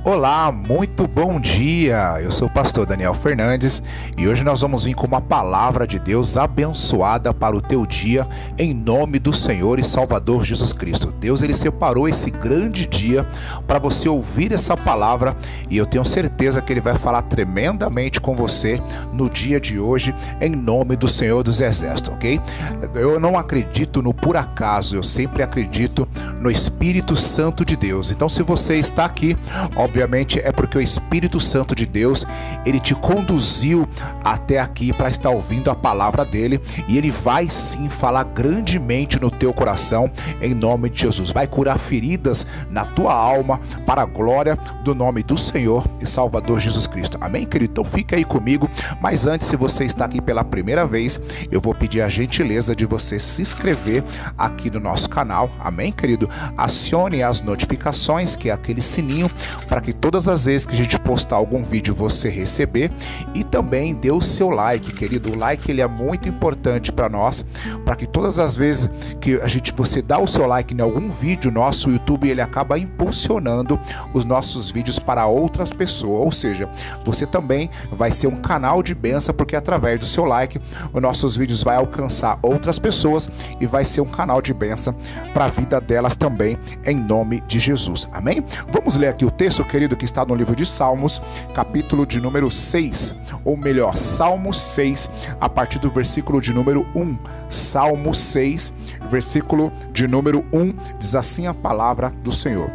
Olá, muito bom dia! Eu sou o pastor Daniel Fernandes e hoje nós vamos vir com uma palavra de Deus abençoada para o teu dia em nome do Senhor e Salvador Jesus Cristo. Deus, Ele separou esse grande dia para você ouvir essa palavra e eu tenho certeza que Ele vai falar tremendamente com você no dia de hoje em nome do Senhor dos Exércitos, ok? Eu não acredito no por acaso, eu sempre acredito no Espírito Santo de Deus. Então, se você está aqui, obviamente é porque o Espírito Santo de Deus, ele te conduziu até aqui para estar ouvindo a palavra dele e ele vai sim falar grandemente no teu coração em nome de Jesus. Vai curar feridas na tua alma para a glória do nome do Senhor e Salvador Jesus Cristo. Amém, querido? Então fica aí comigo, mas antes, se você está aqui pela primeira vez, eu vou pedir a gentileza de você se inscrever aqui no nosso canal. Amém, querido? Acione as notificações, que é aquele sininho, para que todas as vezes que a gente postar algum vídeo você receber, e também dê o seu like, querido. O like, ele é muito importante para nós, para que todas as vezes que você dá o seu like em algum vídeo nosso, o YouTube ele acaba impulsionando os nossos vídeos para outras pessoas, ou seja, você também vai ser um canal de bênção, porque através do seu like os nossos vídeos vai alcançar outras pessoas e vai ser um canal de bênção para a vida delas também, em nome de Jesus. Amém? Vamos ler aqui o texto, querido, que está no livro de Salmos, capítulo de número 6, ou melhor, Salmo 6, a partir do versículo de número 1. Salmo 6, versículo de número 1, diz assim a palavra do Senhor: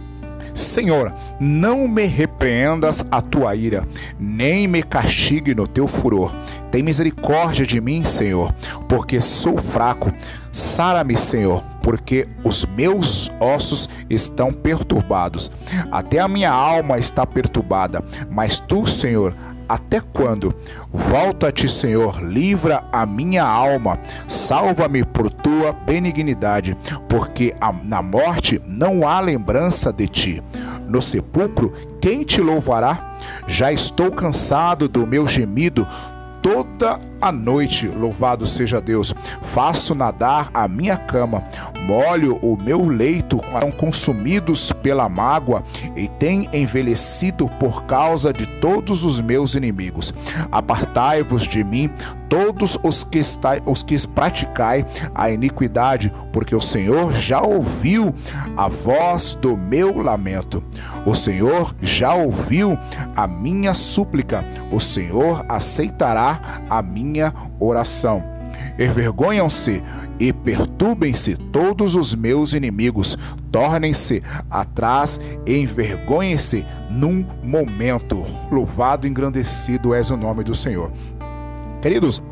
Senhor, não me repreendas a tua ira, nem me castigue no teu furor. Tem misericórdia de mim, Senhor, porque sou fraco. Sara-me, Senhor, porque os meus ossos estão perturbados. Até a minha alma está perturbada. Mas tu, Senhor, até quando? Volta-te, Senhor, livra a minha alma. Salva-me por tua benignidade, porque na morte não há lembrança de ti. No sepulcro, quem te louvará? Já estou cansado do meu gemido toda a noite, louvado seja Deus. Faço nadar a minha cama, molho o meu leito, são consumidos pela mágoa e têm envelhecido por causa de todos os meus inimigos. Apartai-vos de mim, todos os que praticai a iniquidade, porque o Senhor já ouviu a voz do meu lamento. O Senhor já ouviu a minha súplica. O Senhor aceitará a minha oração. Envergonham-se e perturbem-se todos os meus inimigos. Tornem-se atrás e envergonhem-se num momento. Louvado e engrandecido és o nome do Senhor. Queridos,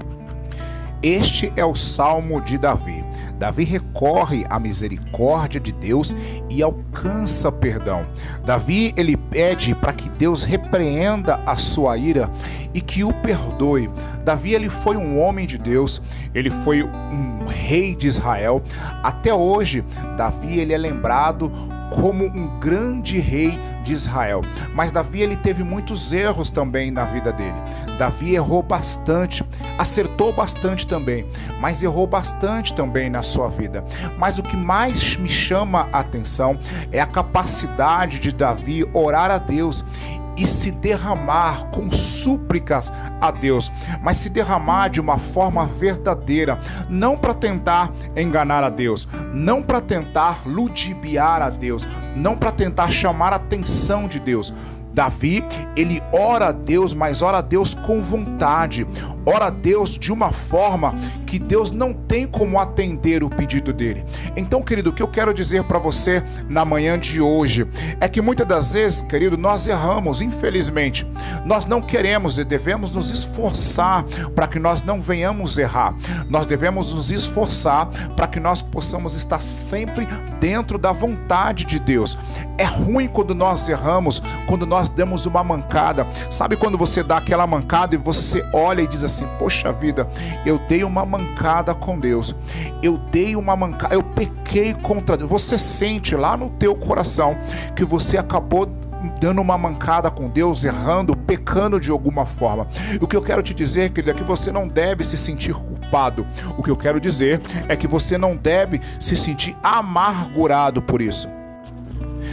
este é o Salmo de Davi. Davi recorre à misericórdia de Deus e alcança perdão. Davi, ele pede para que Deus repreenda a sua ira e que o perdoe. Davi, ele foi um homem de Deus, ele foi um rei de Israel. Até hoje, Davi, ele é lembrado como um grande rei de Israel. Mas Davi, ele teve muitos erros também na vida dele. Davi errou bastante, acertou bastante também, mas errou bastante também na sua vida. Mas o que mais me chama a atenção é a capacidade de Davi orar a Deus e se derramar com súplicas a Deus, mas se derramar de uma forma verdadeira, não para tentar enganar a Deus, não para tentar ludibriar a Deus, não para tentar chamar a atenção de Deus. Davi, ele ora a Deus, mas ora a Deus com vontade, ora a Deus de uma forma que Deus não tem como atender o pedido dele. Então, querido, o que eu quero dizer para você na manhã de hoje é que muitas das vezes, querido, nós erramos, infelizmente. Nós não queremos e devemos nos esforçar para que nós não venhamos errar. Nós devemos nos esforçar para que nós possamos estar sempre dentro da vontade de Deus. É ruim quando nós erramos, quando nós damos uma mancada. Sabe quando você dá aquela mancada e você olha e diz assim: poxa vida, eu dei uma mancada com Deus, eu dei uma mancada, eu pequei contra Deus. Você sente lá no teu coração que você acabou dando uma mancada com Deus, errando, pecando de alguma forma. O que eu quero te dizer, querido, é que você não deve se sentir culpado. O que eu quero dizer é que você não deve se sentir amargurado por isso.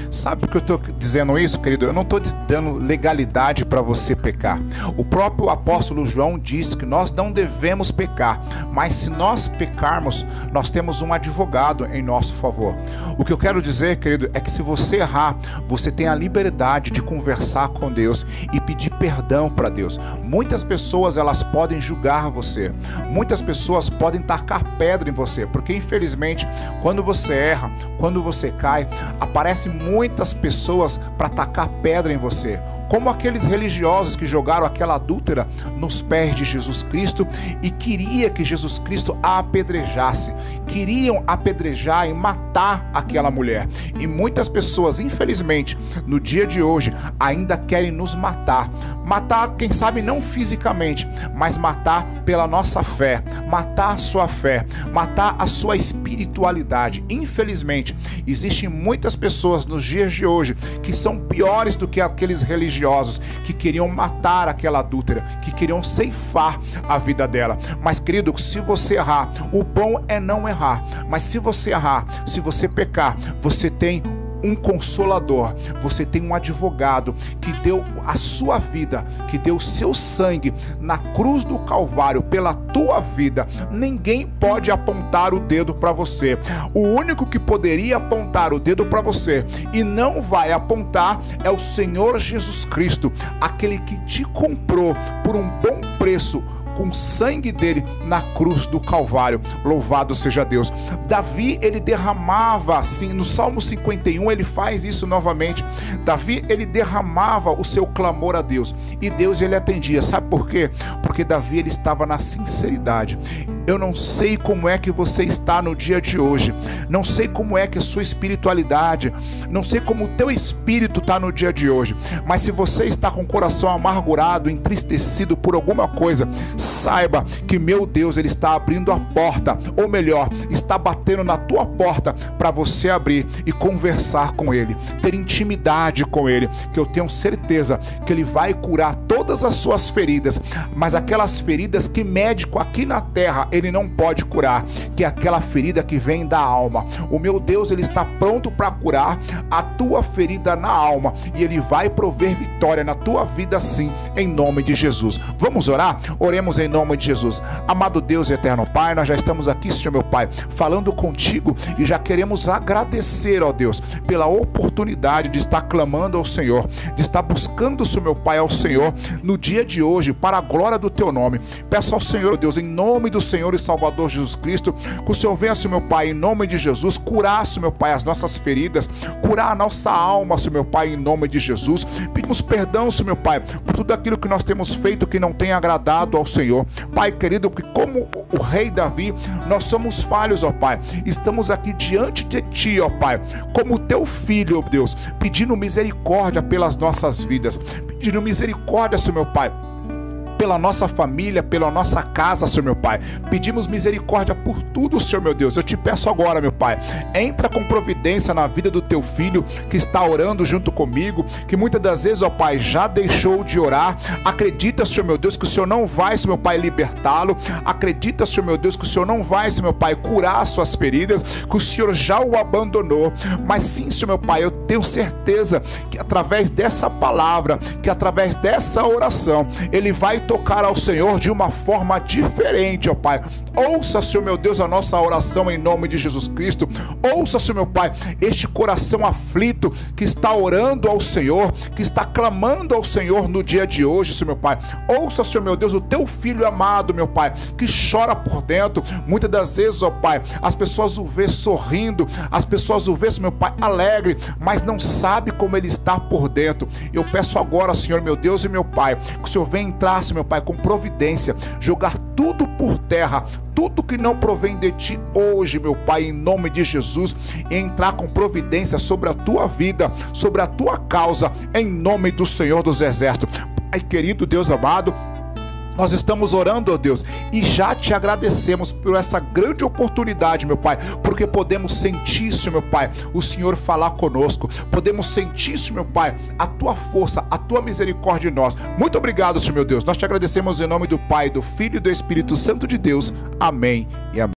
Sabe por que eu estou dizendo isso, querido? Eu não estou dando legalidade para você pecar. O próprio apóstolo João diz que nós não devemos pecar, mas se nós pecarmos, nós temos um advogado em nosso favor. O que eu quero dizer, querido, é que se você errar, você tem a liberdade de conversar com Deus e pedir perdão para Deus. Muitas pessoas, elas podem julgar você. Muitas pessoas podem tacar pedra em você, porque infelizmente, quando você erra, quando você cai, aparecem muitas pessoas para tacar pedra em você, como aqueles religiosos que jogaram aquela adúltera nos pés de Jesus Cristo e queria que Jesus Cristo a apedrejasse, queriam apedrejar e matar aquela mulher. E muitas pessoas, infelizmente, no dia de hoje, ainda querem nos matar. Matar, quem sabe não fisicamente, mas matar pela nossa fé, matar a sua fé, matar a sua espiritualidade. Infelizmente, existem muitas pessoas nos dias de hoje que são piores do que aqueles religiosos que queriam matar aquela adúltera, que queriam ceifar a vida dela. Mas, querido, se você errar, o bom é não errar. Mas se você errar, se você pecar, você tem um consolador, você tem um advogado que deu a sua vida, que deu o seu sangue na cruz do Calvário pela tua vida. Ninguém pode apontar o dedo para você. O único que poderia apontar o dedo para você e não vai apontar é o Senhor Jesus Cristo, aquele que te comprou por um bom preço, com o sangue dele na cruz do Calvário. Louvado seja Deus. Davi, ele derramava, assim, no Salmo 51, ele faz isso novamente. Davi, ele derramava o seu clamor a Deus, e Deus, ele atendia. Sabe por quê? Porque Davi, ele estava na sinceridade. Eu não sei como é que você está no dia de hoje, não sei como é que a sua espiritualidade, não sei como o teu espírito está no dia de hoje, mas se você está com o coração amargurado, entristecido por alguma coisa, saiba que meu Deus, ele está abrindo a porta, ou melhor, está batendo na tua porta para você abrir e conversar com ele, ter intimidade com ele, que eu tenho certeza que ele vai curar todas as suas feridas, mas aquelas feridas que médico aqui na terra ele não pode curar, que é aquela ferida que vem da alma. O meu Deus, ele está pronto para curar a tua ferida na alma, e ele vai prover vitória na tua vida, sim, em nome de Jesus. Vamos orar? Oremos em nome de Jesus. Amado Deus e eterno Pai, nós já estamos aqui, Senhor meu Pai, falando contigo, e já queremos agradecer, ó Deus, pela oportunidade de estar clamando ao Senhor, de estar buscando, Senhor meu Pai, ao Senhor no dia de hoje, para a glória do teu nome. Peço ao Senhor, Deus, em nome do Senhor e Salvador Jesus Cristo, que o Senhor venha, Senhor meu Pai, em nome de Jesus, curar, Senhor meu Pai, as nossas feridas, curar a nossa alma, Senhor meu Pai, em nome de Jesus. Pedimos perdão, Senhor meu Pai, por tudo aquilo que nós temos feito que não tem agradado ao Senhor. Pai querido, porque como o rei Davi, nós somos falhos, ó Pai. Estamos aqui diante de Ti, ó Pai, como Teu filho, ó Deus, pedindo misericórdia pelas nossas vidas, pedindo misericórdia, Senhor meu Pai, pela nossa família, pela nossa casa, Senhor meu Pai. Pedimos misericórdia por tudo, Senhor meu Deus. Eu te peço agora, meu Pai, entra com providência na vida do teu filho que está orando junto comigo, que muitas das vezes, ó Pai, já deixou de orar. Acredita, Senhor meu Deus, que o Senhor não vai, Senhor meu Pai, libertá-lo. Acredita, Senhor meu Deus, que o Senhor não vai, Senhor meu Pai, curar as suas feridas, que o Senhor já o abandonou. Mas sim, Senhor meu Pai, eu tenho certeza que através dessa palavra, que através dessa oração, ele vai tocar ao Senhor de uma forma diferente, ó Pai. Ouça, Senhor meu Deus, a nossa oração em nome de Jesus Cristo. Ouça, Senhor meu Pai, este coração aflito que está orando ao Senhor, que está clamando ao Senhor no dia de hoje, Senhor meu Pai. Ouça, Senhor meu Deus, o teu filho amado, meu Pai, que chora por dentro. Muitas das vezes, ó Pai, as pessoas o vê sorrindo, as pessoas o vê, Senhor meu Pai, alegre, mas não sabe como ele está por dentro. Eu peço agora, Senhor meu Deus e meu Pai, que o Senhor venha entrar, Senhor meu Pai, com providência, jogar tudo por terra, tudo que não provém de Ti hoje, meu Pai, em nome de Jesus, e entrar com providência sobre a tua vida, sobre a tua causa, em nome do Senhor dos Exércitos. Pai querido, Deus amado, nós estamos orando, ó Deus, e já te agradecemos por essa grande oportunidade, meu Pai, porque podemos sentir, Senhor meu Pai, o Senhor falar conosco, podemos sentir, Senhor meu Pai, a tua força, a tua misericórdia em nós. Muito obrigado, Senhor meu Deus, nós te agradecemos em nome do Pai, do Filho e do Espírito Santo de Deus. Amém e amém.